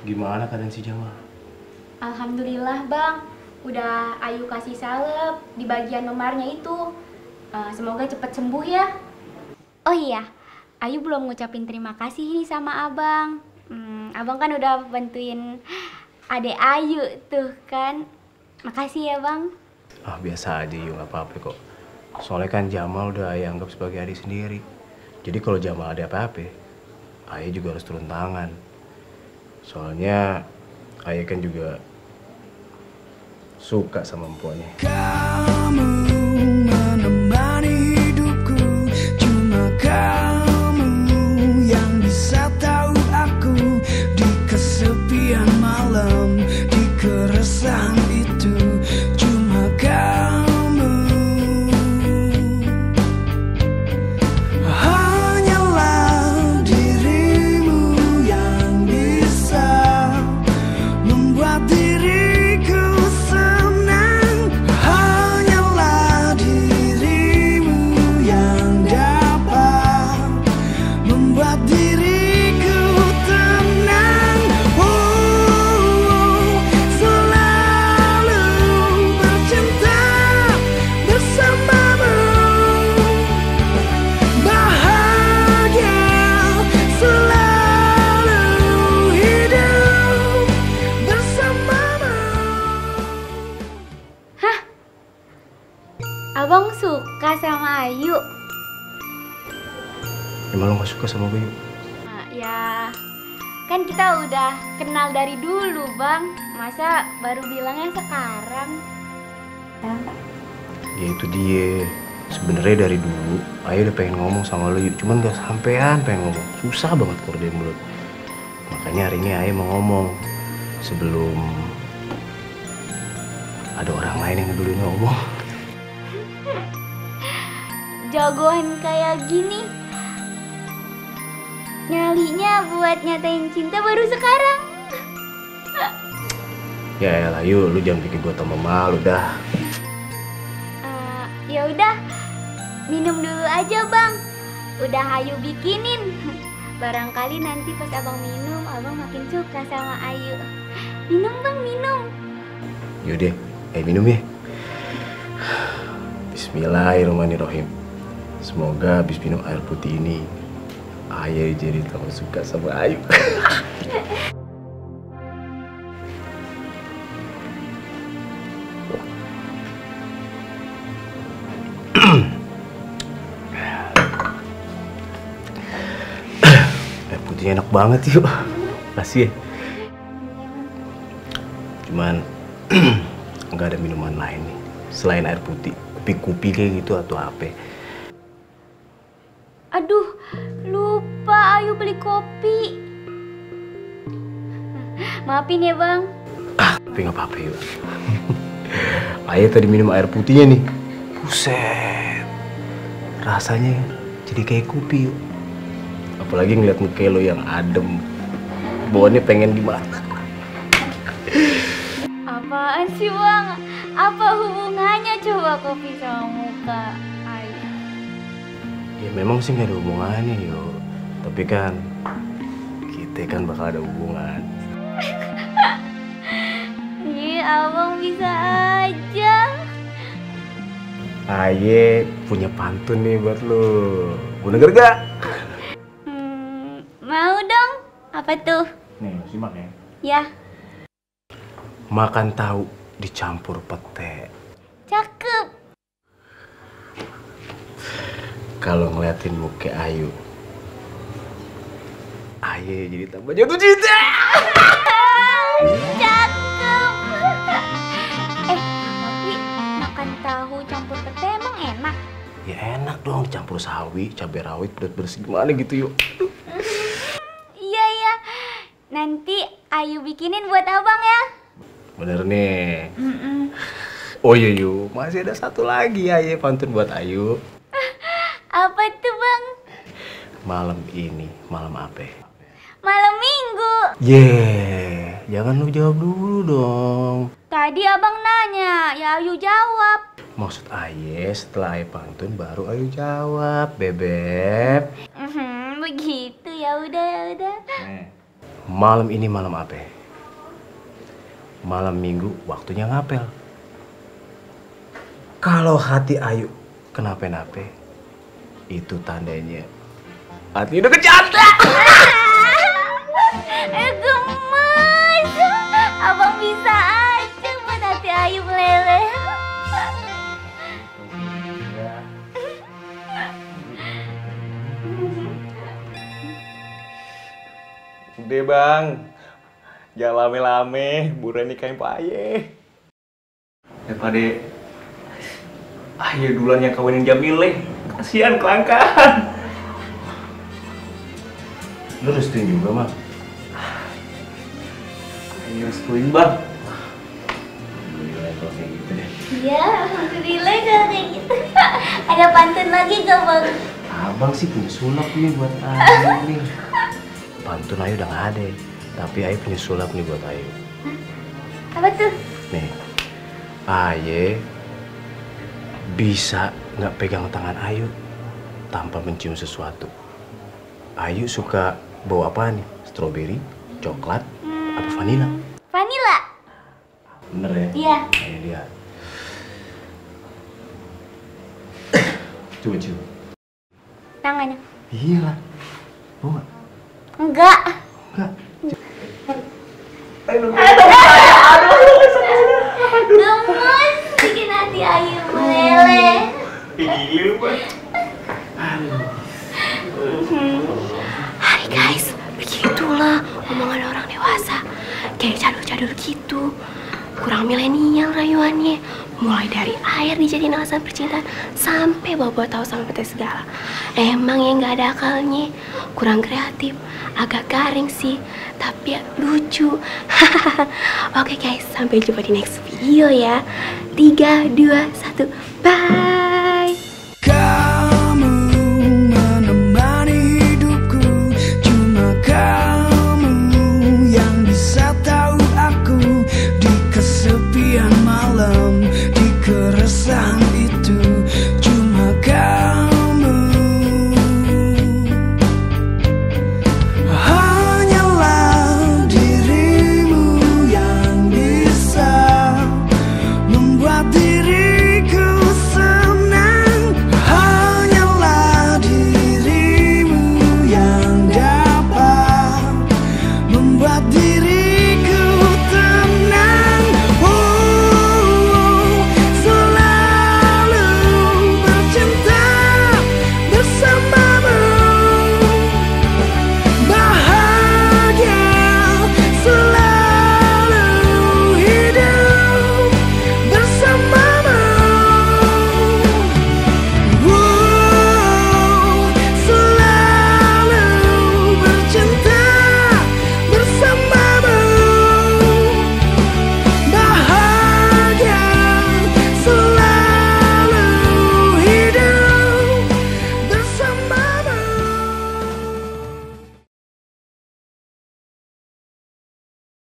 Gimana keadaan si Jamal? Alhamdulillah bang, udah Ayu kasih salep di bagian memarnya itu. Semoga cepat sembuh ya. Oh iya, Ayu belum ngucapin terima kasih nih sama abang. Abang kan udah bantuin adek Ayu tuh kan. Makasih ya bang. Ah biasa aja yuk, nggak apa-apa kok. Soalnya kan Jamal udah Ayah anggap sebagai adik sendiri. Jadi kalau Jamal ada apa-apa, Ayah juga harus turun tangan. Soalnya Ayah kan juga suka sama empuannya. Kamu menemani hidupku, cuma kamu yang bisa tahu aku di kesepian malam, di keresahan itu. Cuma kamu, hanyalah dirimu yang bisa membuat diriku senang. Hanyalah dirimu yang dapat membuat diriku tenang. Oh, selalu bercinta bersamamu, bahagia selalu hidup bersamamu. Hah? Abang suka sama Ayu? Emang lo gak suka sama gue yuk? Ya, kan kita udah kenal dari dulu bang. Masa baru bilangnya sekarang? Ya itu dia. Sebenarnya dari dulu Ayah udah pengen ngomong sama lo yuk, cuman gak sampean pengen ngomong. Susah banget keluar dari mulut. Makanya hari ini Ayah mau ngomong sebelum ada orang lain yang duluin ngomong. Jagoan kayak gini, nyalinya buat nyatain cinta baru sekarang. Ya elah yuk, lu jangan bikin gue tambah malu dah. Ya udah, minum dulu aja bang. Udah Ayu bikinin. Barangkali nanti pas abang minum, abang makin suka sama Ayu. Minum bang, minum. Yaudah, minum ya. Bismillahirrahmanirrahim. Semoga habis minum air putih ini Ayah jadi tambah suka sama Ayu. Air putihnya enak banget yuk. Kasih ya. Cuman nggak ada minuman lain nih selain air putih. Kupi-kupi kayak gitu atau apa? Aduh, lupa Ayu beli kopi. Maafin ya bang. Tapi nggak apa-apa yuk. Ayah tadi minum air putihnya nih. Buset, rasanya jadi kayak kopi yuk. Apalagi ngeliat muka lo yang adem, bawaannya pengen gimana? Apaan sih bang? Apa hubungannya coba kopi sama muka Ayu? Ya memang sih nggak ada hubungannya yuk. Tapi kan kita kan bakal ada hubungan. Iya, abang bisa aja. Aye punya pantun nih buat lo. Mau denger gak? Mau dong. Apa tuh? Nih, simak ya. Ya, Makan tahu dicampur pete. cakep. Kalau ngeliatin muka Ayu, Aye jadi tambah jatuh cinta. Cakep. Tapi makan tahu campur pete emang enak? Ya enak dong, campur sawi, cabai rawit, pedas bersih gimana gitu yuk. Iya ya. Nanti Ayu bikinin buat abang ya. Bener nih. Oh iya yuk, masih ada satu lagi Aye pantun buat Ayu. Apa tuh bang? Malam ini, malam apa? Malam minggu. Jangan lu jawab dulu dong. Tadi abang nanya, ya Ayu jawab. Maksud Aye setelah Aye pantun baru Ayu jawab, Bebep. Begitu ya udah ya udah. malam ini malam apa? Malam Minggu waktunya ngapel. Kalau hati Ayu kenapa-napa, itu tandanya hati udah kejata. Gemes. Abang bisa aja buat hati Ayu meleleh. Udah bang, jangan lame-lame, buruan nikahin Pak Aye. Daripada Aye duluan yang kawinin Jamile, kasihan kelangkaan. Lu restuin juga, Mak? Ayo restuin bang. Alhamdulillah kalau kayak gitu deh. Iya, alhamdulillah kalau kayak gitu. Ada pantun lagi gak bang? Abang sih punya sulap nih buat Ayu nih. Pantun Ayu udah gak ada, tapi Ayu punya sulap nih buat Ayu. Apa tuh? Nih, Aye bisa nggak pegang tangan Ayu tanpa mencium sesuatu. Ayu suka bau apa nih? Stroberi, coklat, apa vanila? Vanilla. Bener ya? Iya. Ayo lihat. Coba cium. Tangannya. Iya lah. Mau nggak? Enggak. Nggak. Gemes bikin hati Ayu meleleh. Iya bang. Hai guys, begitulah omongan orang dewasa. Kayak cadul-cadul gitu. Kurang milenial rayuannya. Mulai dari air dijadiin alasan percintaan sampai bawa-bawa tahu sama pete segala. Emang yang nggak ada akalnya. Kurang kreatif, agak garing sih, tapi ya lucu. Oke guys, sampai jumpa di next video ya. 3, 2, 1, bye.